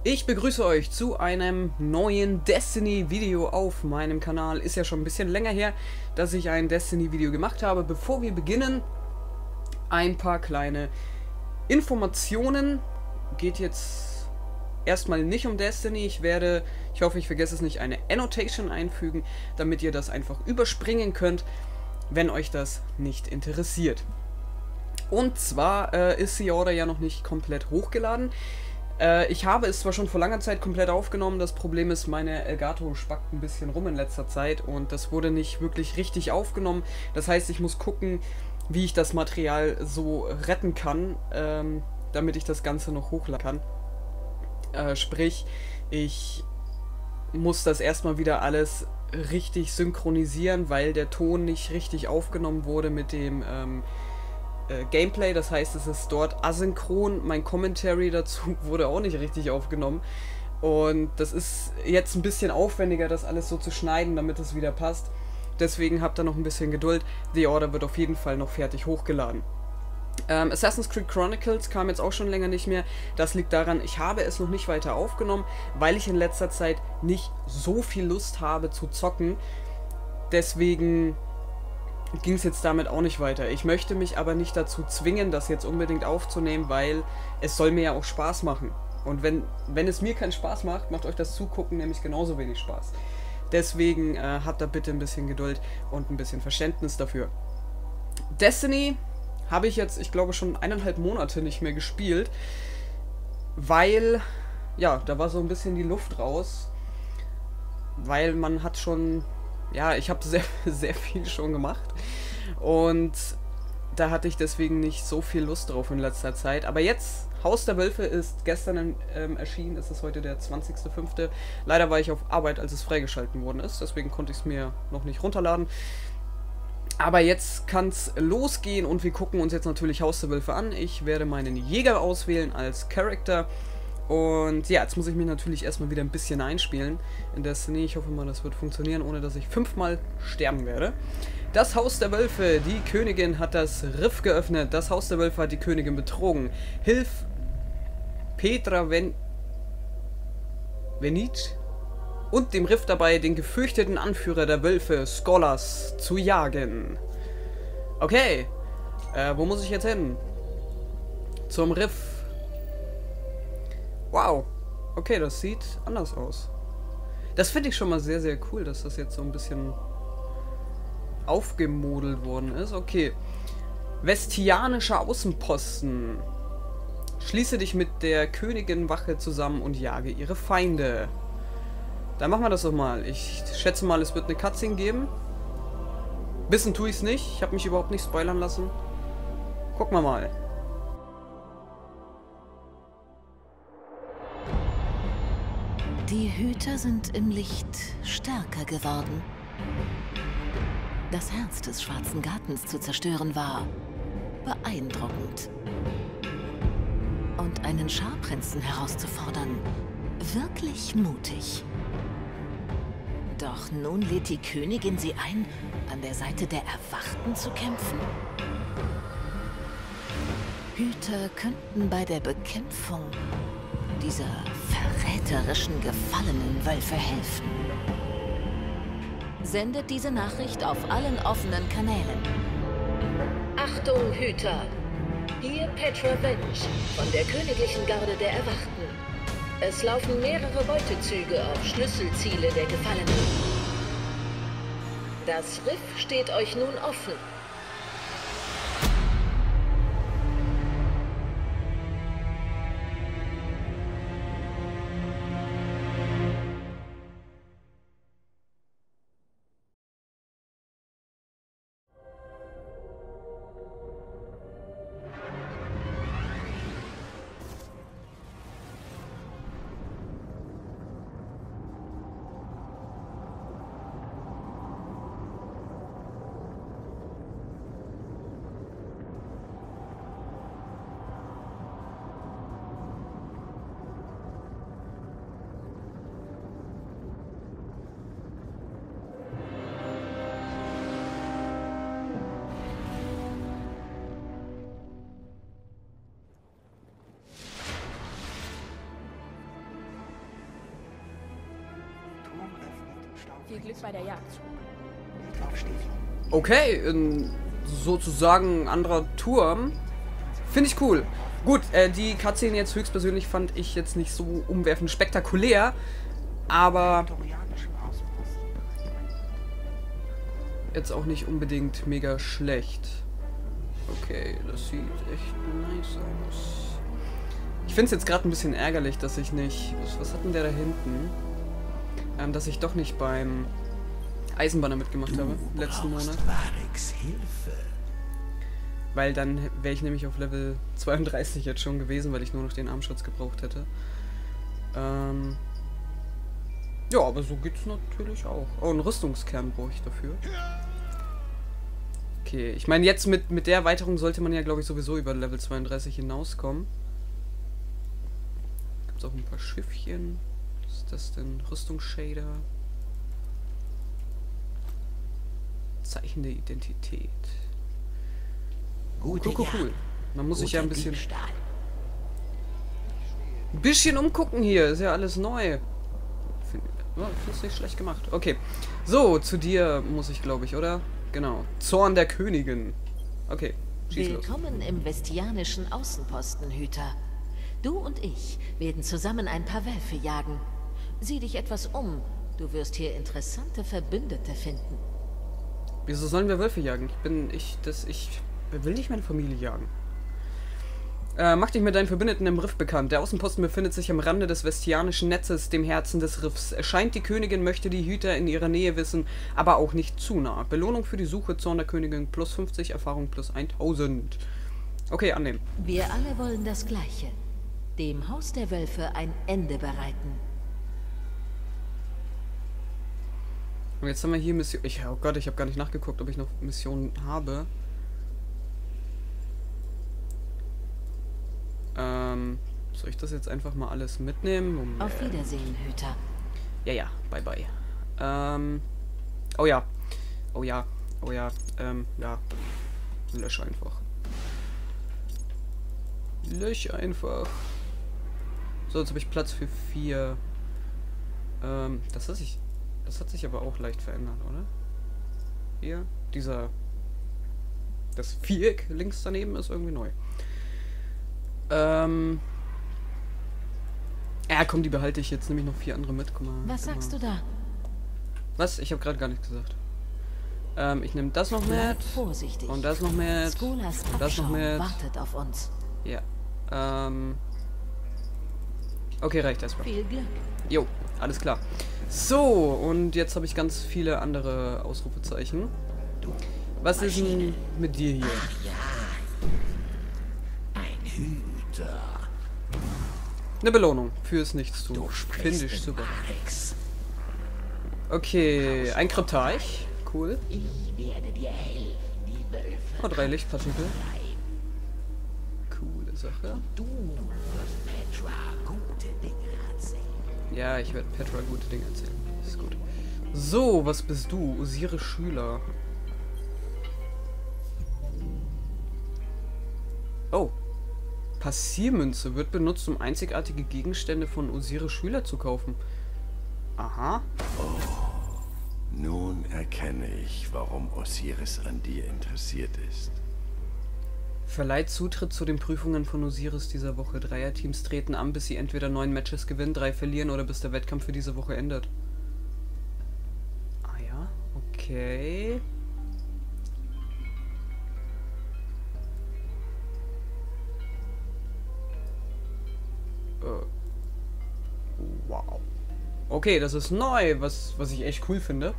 Ich begrüße euch zu einem neuen Destiny-Video auf meinem Kanal. Ist ja schon ein bisschen länger her, dass ich ein Destiny-Video gemacht habe. Bevor wir beginnen, ein paar kleine Informationen. Geht jetzt erstmal nicht um Destiny. Ich hoffe, ich vergesse es nicht, eine Annotation einfügen, damit ihr das einfach überspringen könnt, wenn euch das nicht interessiert. Und zwar ist The Order ja noch nicht komplett hochgeladen. Ich habe es zwar schon vor langer Zeit komplett aufgenommen, das Problem ist, meine Elgato spackt ein bisschen rum in letzter Zeit und das wurde nicht wirklich richtig aufgenommen. Das heißt, ich muss gucken, wie ich das Material so retten kann, damit ich das Ganze noch hochladen kann. Sprich, ich muss das erstmal wieder alles richtig synchronisieren, weil der Ton nicht richtig aufgenommen wurde mit dem Gameplay, das heißt, es ist dort asynchron. Mein Commentary dazu wurde auch nicht richtig aufgenommen. Und das ist jetzt ein bisschen aufwendiger, das alles so zu schneiden, damit es wieder passt. Deswegen habt ihr noch ein bisschen Geduld. The Order wird auf jeden Fall noch fertig hochgeladen. Assassin's Creed Chronicles kam jetzt auch schon länger nicht mehr. Das liegt daran, ich habe es noch nicht weiter aufgenommen, weil ich in letzter Zeit nicht so viel Lust habe zu zocken. Deswegen ging es jetzt damit auch nicht weiter. Ich möchte mich aber nicht dazu zwingen, das jetzt unbedingt aufzunehmen, weil es soll mir ja auch Spaß machen. Und wenn es mir keinen Spaß macht, macht euch das Zugucken nämlich genauso wenig Spaß. Deswegen habt da bitte ein bisschen Geduld und ein bisschen Verständnis dafür. Destiny habe ich jetzt, ich glaube, schon 1,5 Monate nicht mehr gespielt, weil, ja, da war so ein bisschen die Luft raus, weil man hat schon... Ja, ich habe sehr viel schon gemacht und da hatte ich deswegen nicht so viel Lust drauf in letzter Zeit. Aber jetzt, Haus der Wölfe ist gestern erschienen, es ist heute der 20.05. Leider war ich auf Arbeit, als es freigeschalten worden ist, deswegen konnte ich es mir noch nicht runterladen. Aber jetzt kann es losgehen und wir gucken uns jetzt natürlich Haus der Wölfe an. Ich werde meinen Jäger auswählen als Charakter. Und ja, jetzt muss ich mich natürlich erstmal wieder ein bisschen einspielen in Destiny. Ich hoffe mal, das wird funktionieren, ohne dass ich 5-mal sterben werde. Das Haus der Wölfe, die Königin hat das Riff geöffnet. Das Haus der Wölfe hat die Königin betrogen. Hilf Petra Venit und dem Riff dabei, den gefürchteten Anführer der Wölfe, Skolas, zu jagen. Okay, wo muss ich jetzt hin? Zum Riff. Wow, okay, das sieht anders aus. Das finde ich schon mal sehr cool, dass das jetzt so ein bisschen aufgemodelt worden ist. Okay, Vestianischer Außenposten. Schließe dich mit der Königin-Wache zusammen und jage ihre Feinde. Dann machen wir das doch mal. Ich schätze mal, es wird eine Cutscene geben. Wissen tue ich es nicht. Ich habe mich überhaupt nicht spoilern lassen. Gucken wir mal. Die Hüter sind im Licht stärker geworden. Das Herz des Schwarzen Gartens zu zerstören war beeindruckend. Und einen Scharprinzen herauszufordern, wirklich mutig. Doch nun lädt die Königin sie ein, an der Seite der Erwachten zu kämpfen. Hüter könnten bei der Bekämpfung dieser verräterischen, gefallenen Wölfe helfen. Sendet diese Nachricht auf allen offenen Kanälen. Achtung, Hüter! Hier Petra Venit von der Königlichen Garde der Erwachten. Es laufen mehrere Beutezüge auf Schlüsselziele der Gefallenen. Das Riff steht euch nun offen. Viel Glück bei der Jagd. Okay, sozusagen ein anderer Turm. Finde ich cool. Gut, die Cutscene jetzt höchstpersönlich fand ich jetzt nicht so umwerfend spektakulär, aber jetzt auch nicht unbedingt mega schlecht. Okay, das sieht echt nice aus. Ich finde es jetzt gerade ein bisschen ärgerlich, dass ich nicht... Was hat denn der da hinten? Dass ich doch nicht beim Eisenbahner mitgemacht habe, letzten Monat. Weil dann wäre ich nämlich auf Level 32 jetzt schon gewesen, weil ich nur noch den Armschutz gebraucht hätte. Ja, aber so geht's natürlich auch. Oh, einen Rüstungskern brauche ich dafür. Okay, ich meine, jetzt mit der Erweiterung sollte man ja, glaube ich, sowieso über Level 32 hinauskommen. Gibt's auch ein paar Schiffchen. Was ist das denn? Rüstungsshader. Zeichen der Identität. Cool. Man muss sich ja ein bisschen umgucken hier. Ist ja alles neu. Find's nicht schlecht gemacht. Okay. So, zu dir muss ich, glaube ich, oder? Genau. Zorn der Königin. Okay. Schieß los. Willkommen im vestianischen Außenpostenhüter. Du und ich werden zusammen ein paar Wölfe jagen. Sieh dich etwas um. Du wirst hier interessante Verbündete finden. Wieso sollen wir Wölfe jagen? Wer will nicht meine Familie jagen? Mach dich mit deinen Verbündeten im Riff bekannt. Der Außenposten befindet sich am Rande des vestianischen Netzes, dem Herzen des Riffs. Erscheint die Königin, möchte die Hüter in ihrer Nähe wissen, aber auch nicht zu nah. Belohnung für die Suche, Zorn der Königin plus 50, Erfahrung plus 1000. Okay, annehmen. Wir alle wollen das Gleiche. Dem Haus der Wölfe ein Ende bereiten. Und jetzt haben wir hier Mission... Oh Gott, ich habe gar nicht nachgeguckt, ob ich noch Missionen habe. Soll ich das jetzt einfach mal alles mitnehmen? Moment. Auf Wiedersehen, Hüter. Ja, bye bye. Oh ja. Ja. Lösch einfach. So, jetzt habe ich Platz für 4. Das hat sich aber auch leicht verändert, oder? Hier, das Viereck links daneben ist irgendwie neu. Ja, komm, die behalte ich jetzt, nämlich noch 4 andere mit. Guck mal. Was sagst du da? Was? Ich habe gerade gar nichts gesagt. Ich nehme das noch mit. Vorsichtig. Und das noch mit. Skolas Das noch mit. wartet auf uns. Ja. Okay, reicht erstmal. Viel Glück. Jo, alles klar. So, und jetzt habe ich ganz viele andere Ausrufezeichen. Was ist denn mit dir hier? Eine Belohnung fürs Nichtstun. Finde ich super. Okay, ein Kryptarch. Cool. Oh, 3 Lichtpartikel. Coole Sache. Ja, ich werde Petra gute Dinge erzählen. Das ist gut. So, was bist du? Osiris Schüler. Oh. Passiermünze wird benutzt, um einzigartige Gegenstände von Osiris Schüler zu kaufen. Aha. Nun erkenne ich, warum Osiris an dir interessiert ist. Verleiht Zutritt zu den Prüfungen von Osiris dieser Woche. 3er-Teams treten an, bis sie entweder 9 Matches gewinnen, 3 verlieren oder bis der Wettkampf für diese Woche endet. Ah ja, okay. Wow. Okay, das ist neu, was ich echt cool finde.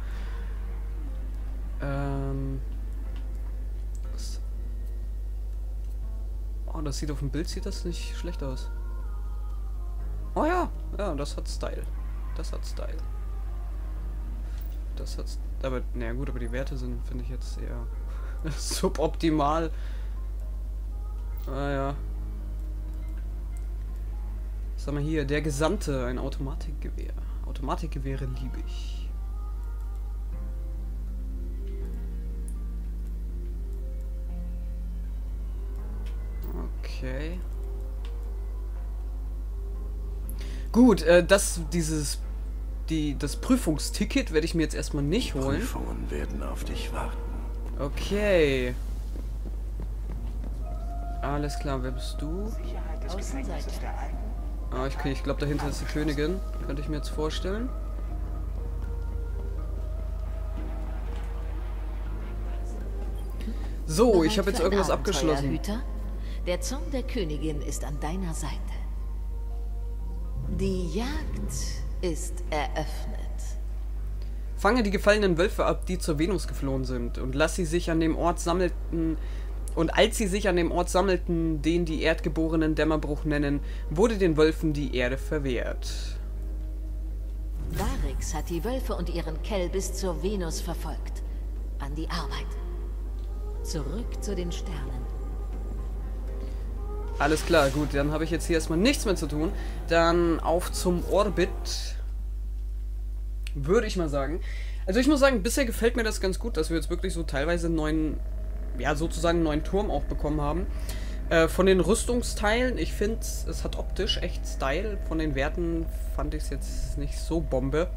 Oh, das sieht auf dem Bild, sieht das nicht schlecht aus. Oh ja, das hat Style. Aber, naja gut, aber die Werte sind, finde ich jetzt eher suboptimal. Ah ja. Was haben wir hier? Der Gesandte, ein Automatikgewehr. Automatikgewehre liebe ich. Okay. Gut, das Prüfungsticket werde ich mir jetzt erstmal nicht holen. Prüfungen werden auf dich warten. Okay. Alles klar, wer bist du? Außenseite. Ah, ich glaube, dahinter ist die Königin. Könnte ich mir jetzt vorstellen. So, ich habe jetzt irgendwas abgeschlossen. Hüter? Der Zorn der Königin ist an deiner Seite. Die Jagd ist eröffnet. Fange die gefallenen Wölfe ab, die zur Venus geflohen sind, und lass sie sich an dem Ort sammelten. Und als sie sich an dem Ort sammelten, den die Erdgeborenen Dämmerbruch nennen, wurde den Wölfen die Erde verwehrt. Varix hat die Wölfe und ihren Kell bis zur Venus verfolgt. An die Arbeit. Zurück zu den Sternen. Alles klar, gut, dann habe ich jetzt hier erstmal nichts mehr zu tun. Dann auf zum Orbit, würde ich mal sagen. Also ich muss sagen, bisher gefällt mir das ganz gut, dass wir jetzt wirklich so teilweise einen neuen, ja sozusagen einen neuen Turm auch bekommen haben. Von den Rüstungsteilen, ich finde, es hat optisch echt Style. Von den Werten fand ich es jetzt nicht so Bombe.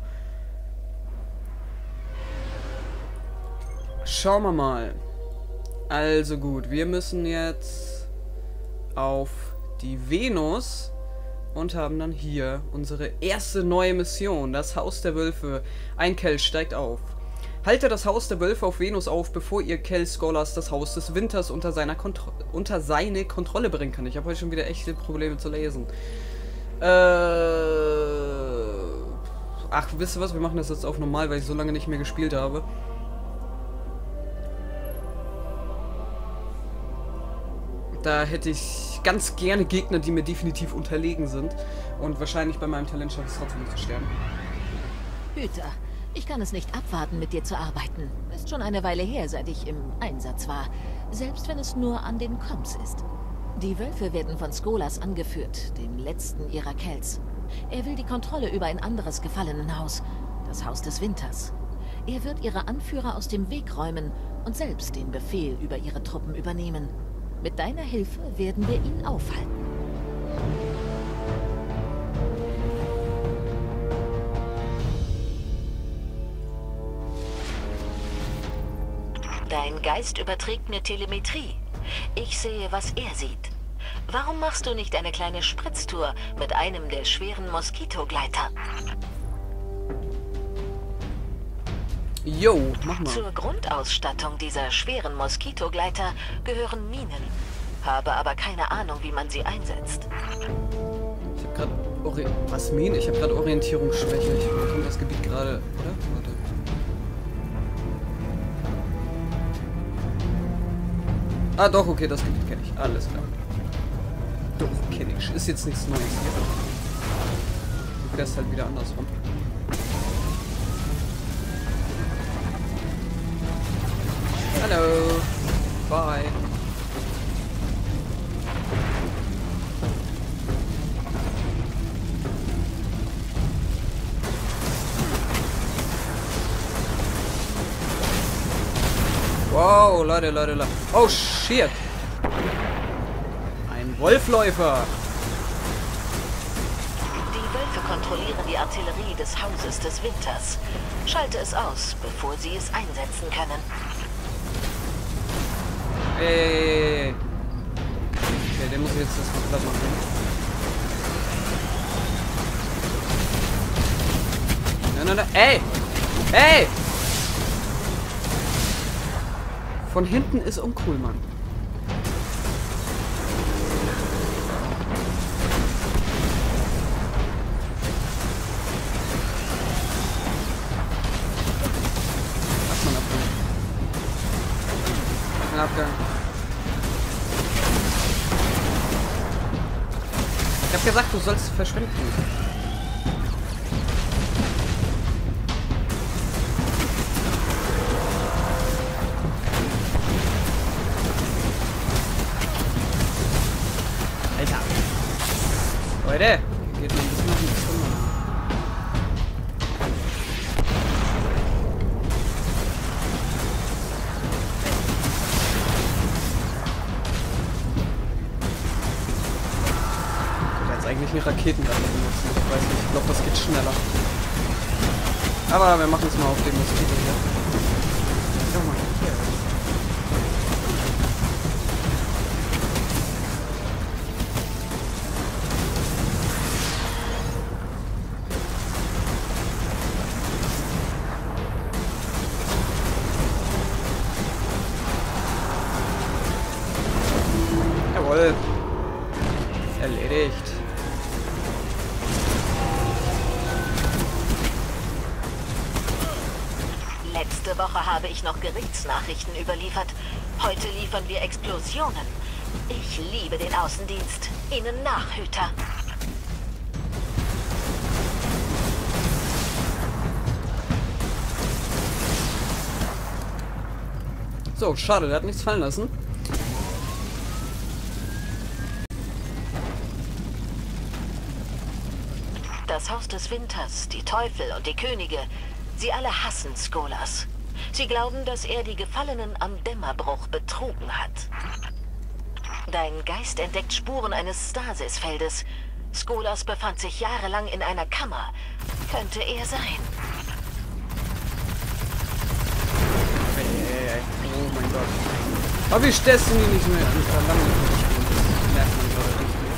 Schauen wir mal. Also gut, wir müssen jetzt auf die Venus und haben dann hier unsere erste neue Mission, das Haus der Wölfe. Ein Kell steigt auf. Halte das Haus der Wölfe auf Venus auf, bevor ihr Kell Skolas das Haus des Winters unter seine Kontrolle bringen kann. Ich habe heute schon wieder echte Probleme zu lesen. Ach, wisst ihr was? Wir machen das jetzt auf normal, weil ich so lange nicht mehr gespielt habe. Da hätte ich ganz gerne Gegner, die mir definitiv unterlegen sind. Und wahrscheinlich bei meinem Talent schaffe ich es trotzdem nicht zu sterben. Hüter, ich kann es nicht abwarten, mit dir zu arbeiten. Ist schon eine Weile her, seit ich im Einsatz war. Selbst wenn es nur an den Koms ist. Die Wölfe werden von Skolas angeführt, dem letzten ihrer Kells. Er will die Kontrolle über ein anderes Gefallenenhaus, das Haus des Winters. Er wird ihre Anführer aus dem Weg räumen und selbst den Befehl über ihre Truppen übernehmen. Mit deiner Hilfe werden wir ihn aufhalten. Dein Geist überträgt mir Telemetrie. Ich sehe, was er sieht. Warum machst du nicht eine kleine Spritztour mit einem der schweren Moskitogleiter? Jo, mach mal. Zur Grundausstattung dieser schweren Moskitogleiter gehören Minen. Habe aber keine Ahnung, wie man sie einsetzt. Ich habe gerade was Minen? Ich habe gerade Orientierungsschwäche. Ich bekomme das Gebiet gerade, oder? Warte. Ah doch, okay, das Gebiet kenne ich. Alles klar. Doch, kenne ich. Ist jetzt nichts Neues hier. Du fährst halt wieder andersrum. Hallo. Bye. Wow, Leute. Oh, shit. Ein Wolfläufer. Die Wölfe kontrollieren die Artillerie des Hauses des Winters. Schalte es aus, bevor sie es einsetzen können. Ey. Okay, den muss ich jetzt erstmal platt machen. Nein. Ey! Ey! Von hinten ist uncool, Mann. Lass mal Abgang. Ich hab gesagt, du sollst verschwinden. Alter. Leute, geht mir ein bisschen auf den Zimmer. Eigentlich eine Raketenwerfer benutzen. Ich weiß nicht, ich glaube, das geht schneller. Aber wir machen es mal auf dem Moskito hier. Schau mal hier. Jawohl. Erledigt. Letzte Woche habe ich noch Gerichtsnachrichten überliefert. Heute liefern wir Explosionen. Ich liebe den Außendienst. Ihnen nach, Hüter. So, schade, der hat nichts fallen lassen. Das Haus des Winters, die Teufel und die Könige, sie alle hassen Skolas. Sie glauben, dass er die Gefallenen am Dämmerbruch betrogen hat. Dein Geist entdeckt Spuren eines Stasisfeldes. Skolas befand sich jahrelang in einer Kammer. Könnte er sein. Oh mein Gott. Habe ich Destiny nicht mehr lange nicht mehr gespielt. Das merkt man gerade nicht mehr.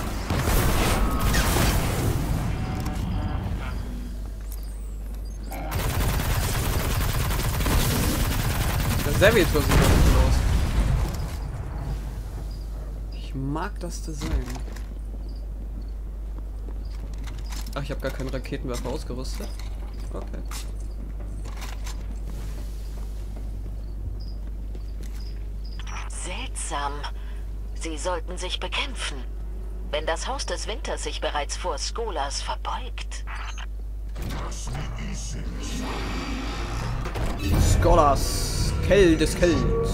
Der Savage was ist da los? Ich mag das Design. Ach, ich habe gar keinen Raketenwerfer ausgerüstet. Okay. Seltsam. Sie sollten sich bekämpfen. Wenn das Haus des Winters sich bereits vor Skolas verbeugt. Skolas, Kell des Kells.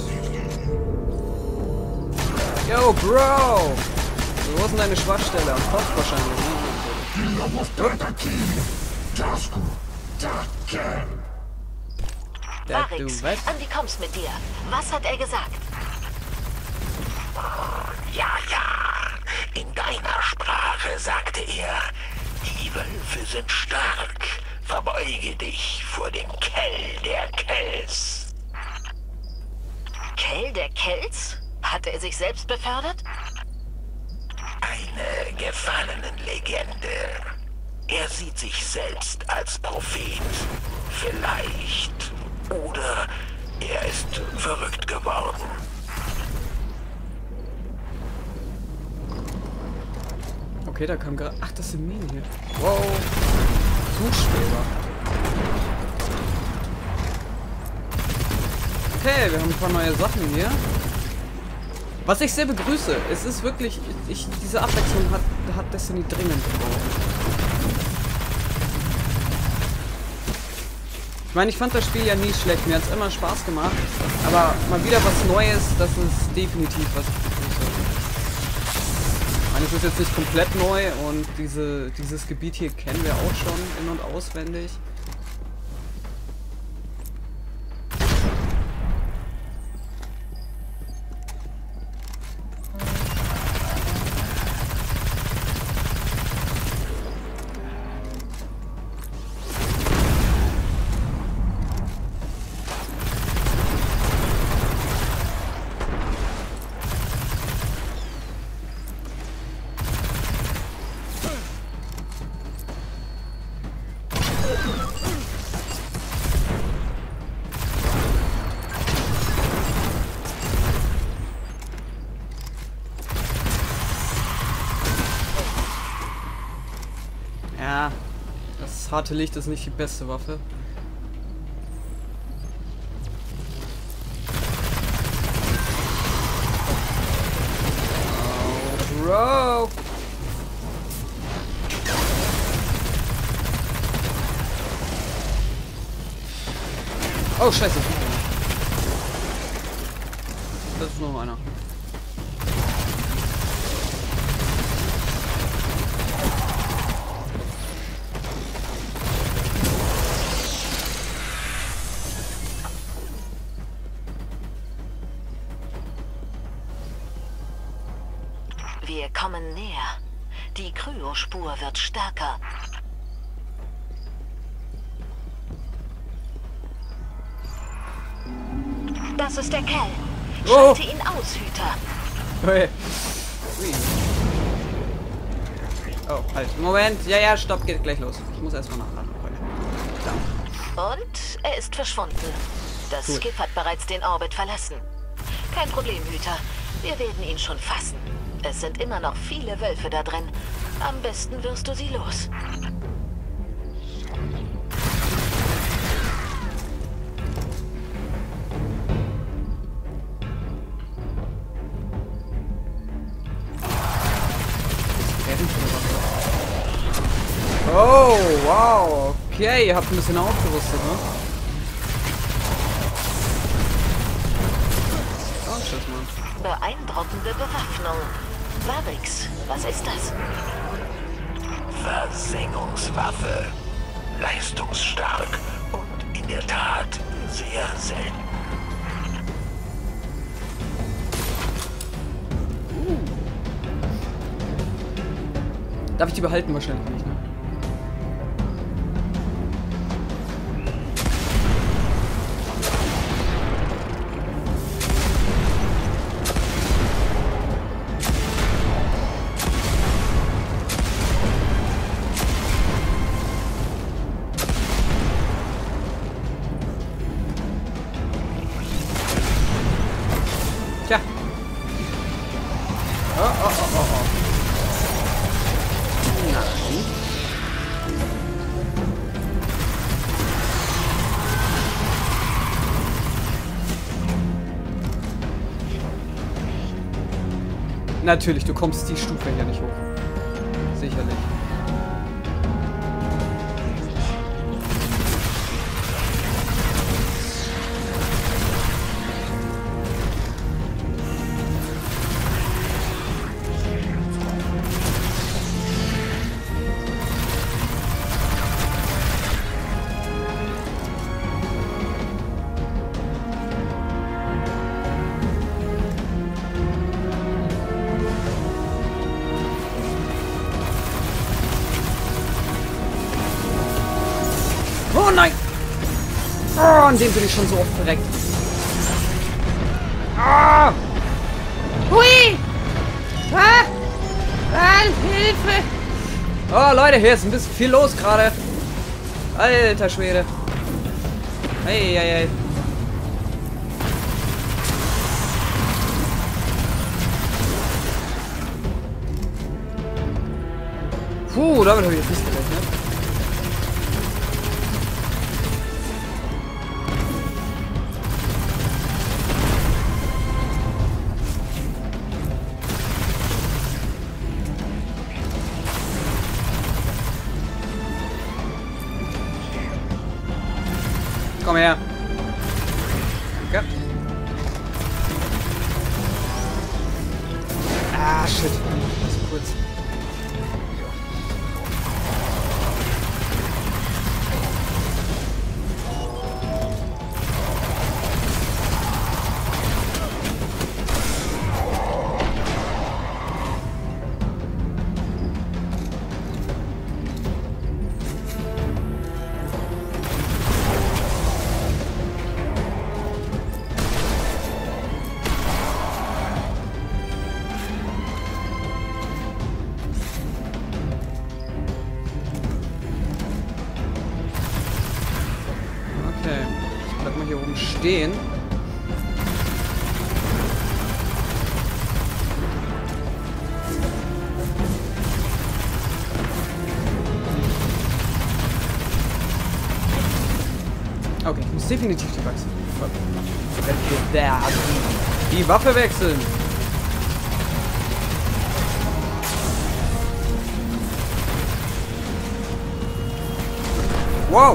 Yo, Bro! Wo ist denn deine Schwachstelle? Am Kopf wahrscheinlich, ne? Varix, Andy kommst mit dir. Was hat er gesagt? Ja, ja. In deiner Sprache sagte er, die Wölfe sind stark. Verbeuge dich vor dem Kell der Kells. Kell der Kells? Hat er sich selbst befördert? Eine Gefallenenlegende. Er sieht sich selbst als Prophet. Vielleicht. Oder er ist verrückt geworden. Okay, da kam gerade... Ach, das sind Minen hier. Wow. Zugschweber. Okay, wir haben ein paar neue Sachen hier. Was ich sehr begrüße. Es ist wirklich... diese Abwechslung hat Destiny dringend gebraucht. Ich meine, ich fand das Spiel ja nie schlecht. Mir hat es immer Spaß gemacht. Aber mal wieder was Neues, das ist definitiv was ich begrüße. Ich meine, es ist jetzt nicht komplett neu und dieses Gebiet hier kennen wir auch schon in- und auswendig. Ja, das harte Licht ist nicht die beste Waffe. Oh, Bro! Oh, scheiße. Das ist noch einer. Wir kommen näher. Die Kryospur wird stärker. Das ist der Kerl. Oh. Schalte ihn aus, Hüter. Ui. Ui. Oh, halt. Moment. Ja, ja, stopp, geht gleich los. Ich muss erstmal nachladen, Freunde. Da. Und er ist verschwunden. Das Gut. Schiff hat bereits den Orbit verlassen. Kein Problem, Hüter. Wir werden ihn schon fassen. Es sind immer noch viele Wölfe da drin. Am besten wirst du sie los. Oh, wow. Okay, ihr habt ein bisschen aufgerüstet, ne? Oh, tschüss, Mann. Beeindruckende Bewaffnung. Varix, was ist das? Versengungswaffe. Leistungsstark und in der Tat sehr selten. Darf ich die behalten? Wahrscheinlich nicht, ne? Tja. Oh, oh, oh, oh, oh. Nein. Natürlich, du kommst die Stufe hier nicht hoch. Sicherlich. Oh nein! Oh, an dem bin ich schon so oft verreckt. Ah! Hui! Ah! Ah, Hilfe! Oh, Leute, hier ist ein bisschen viel los gerade. Alter Schwede. Hey, hey, hey. Puh, damit habe ich jetzt nicht gerechnet. Komm her. Ja. Ah, shit. Das ist kurz. Okay. Ich bleib mal hier oben stehen. Okay, ich muss definitiv die Waffe wechseln. Wow!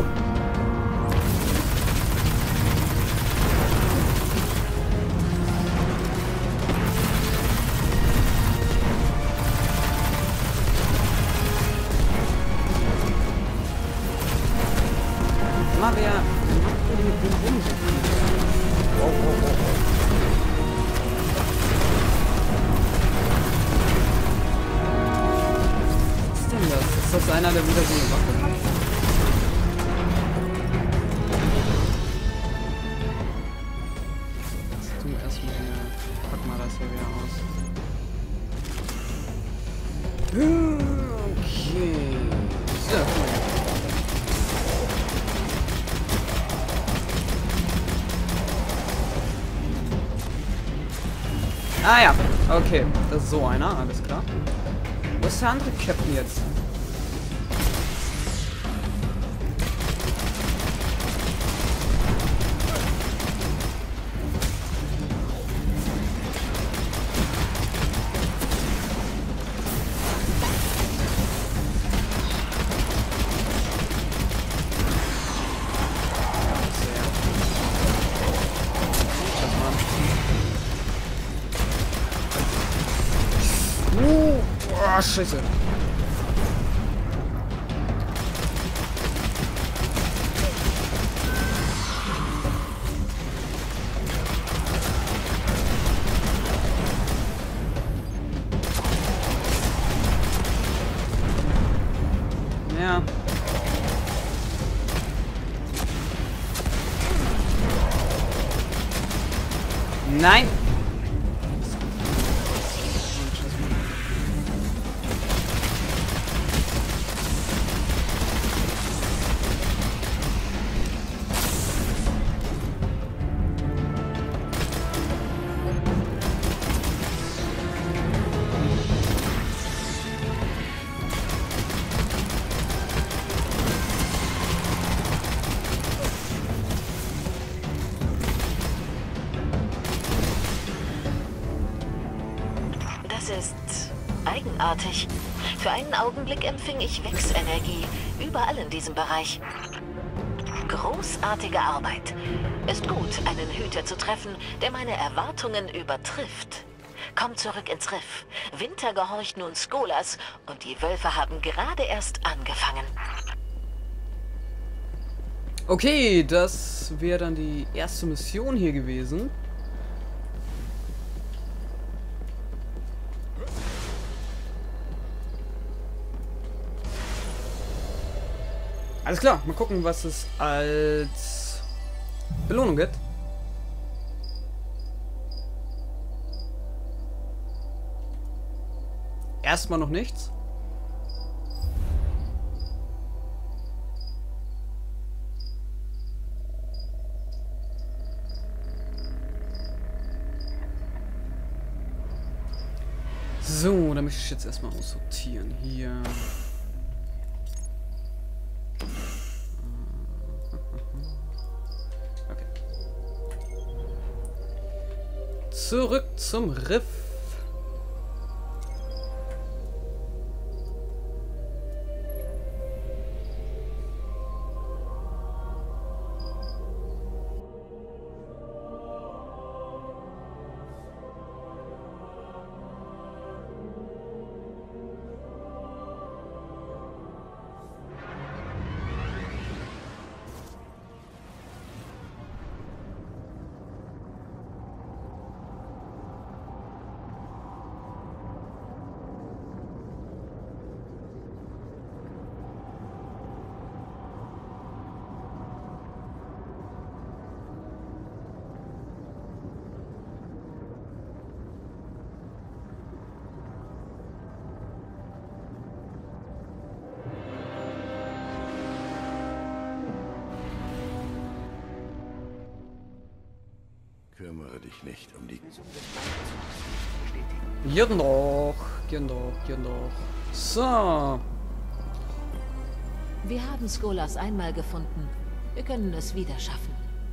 Mal wer macht denn mit dem rum? Wow, wow, wow, wow. Was ist denn das? Ist das einer, der wieder so eine Waffe hat? erstmal hier. Packen wir das hier wieder aus. Okay. So. Ah ja, okay. Das ist so einer, alles klar. Wo ist der andere Captain jetzt? Ah, Scheiße. Ja. Nein. Das ist eigenartig. Für einen Augenblick empfing ich Vex-Energie überall in diesem Bereich. Großartige Arbeit. Ist gut, einen Hüter zu treffen, der meine Erwartungen übertrifft. Komm zurück ins Riff. Winter gehorcht nun Skolas und die Wölfe haben gerade erst angefangen. Okay, das wäre dann die erste Mission hier gewesen. Alles klar, mal gucken, was es als Belohnung gibt. Erstmal noch nichts. So, dann möchte ich jetzt erstmal aussortieren. Hier. Okay. Zurück zum Riff. Kümmere dich nicht um die... Genau. So. Wir haben Skolas einmal gefunden. Wir können es wieder schaffen.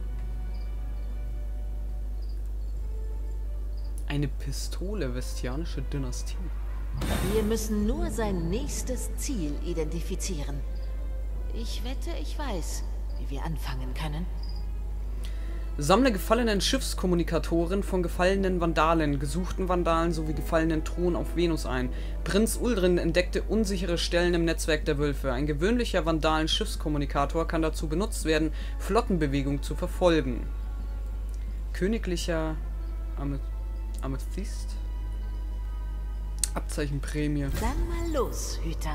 Eine Pistole, Vestianische Dynastie. Wir müssen nur sein nächstes Ziel identifizieren. Ich wette, ich weiß, wie wir anfangen können. Sammle gefallenen Schiffskommunikatoren von gefallenen Vandalen, gesuchten Vandalen sowie gefallenen Thron auf Venus ein. Prinz Uldrin entdeckte unsichere Stellen im Netzwerk der Wölfe. Ein gewöhnlicher Vandalen-Schiffskommunikator kann dazu benutzt werden, Flottenbewegung zu verfolgen. Königlicher Amethyst? Abzeichenprämie. Dann mal los, Hüter.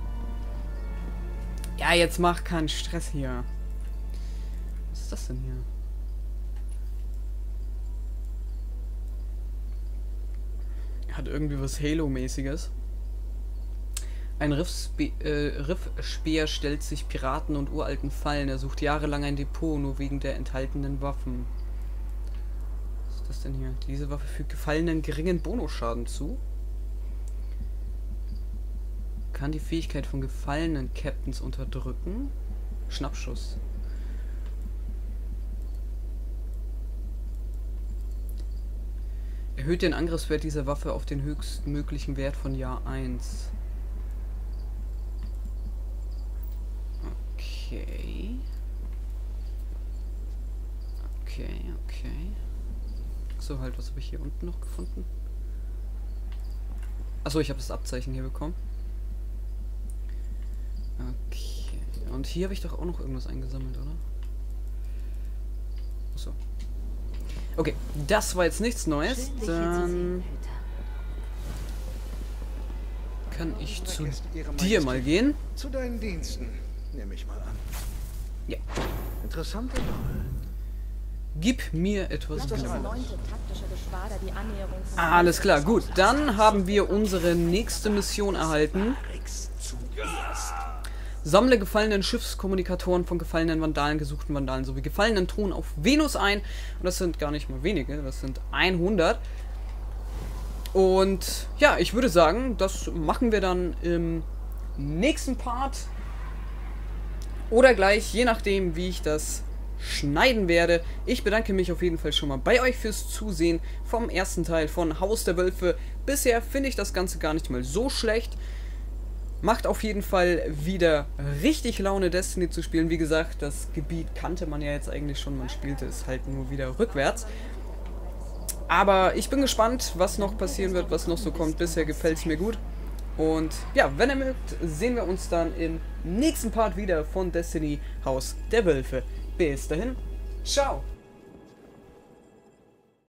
Ja, jetzt mach keinen Stress hier. Was ist das denn hier? Hat irgendwie was Halo-mäßiges. Ein Riffspeer stellt sich Piraten und uralten Fallen. Er sucht jahrelang ein Depot, nur wegen der enthaltenen Waffen. Was ist das denn hier? Diese Waffe fügt Gefallenen geringen Bonusschaden zu. Kann die Fähigkeit von gefallenen Captains unterdrücken. Schnappschuss. Erhöht den Angriffswert dieser Waffe auf den höchstmöglichen Wert von Jahr 1. Okay. Okay. So, halt, was habe ich hier unten noch gefunden? Achso, ich habe das Abzeichen hier bekommen. Okay. Und hier habe ich doch auch noch irgendwas eingesammelt, oder? Achso. Okay, das war jetzt nichts Neues. Dann kann ich zu dir mal gehen. Zu deinen Diensten, nehme ich mal an. Ja. Interessante Wahl. Gib mir etwas Das genauer. alles. Alles klar, gut. Dann haben wir unsere nächste Mission erhalten. Sammle gefallenen Schiffskommunikatoren von gefallenen Vandalen, gesuchten Vandalen sowie gefallenen Thron auf Venus ein. Und das sind gar nicht mal wenige, das sind 100. Und ja, ich würde sagen, das machen wir dann im nächsten Part. Oder gleich, je nachdem, wie ich das schneiden werde. Ich bedanke mich auf jeden Fall schon mal bei euch fürs Zusehen vom ersten Teil von Haus der Wölfe. Bisher finde ich das Ganze gar nicht mal so schlecht. Macht auf jeden Fall wieder richtig Laune, Destiny zu spielen. Wie gesagt, das Gebiet kannte man ja jetzt eigentlich schon. Man spielte es halt nur wieder rückwärts. Aber ich bin gespannt, was noch passieren wird, was noch so kommt. Bisher gefällt es mir gut. Und ja, wenn ihr mögt, sehen wir uns dann im nächsten Part wieder von Destiny Haus der Wölfe. Bis dahin, ciao!